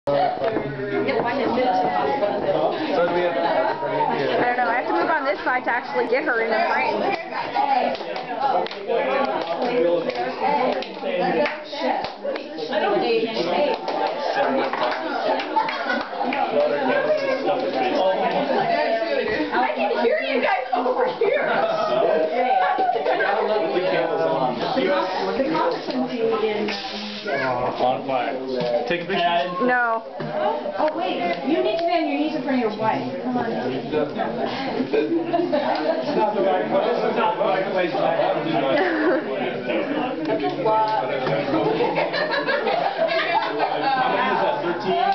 I don't know, I have to move on this side to actually get her in the frame. I can hear you guys over here. On fire. Take a picture. No. Oh wait, you need to be on your knees in front of your wife. Come on. It's not the right place. It's not the right place. That's a lot. How many is that? 13?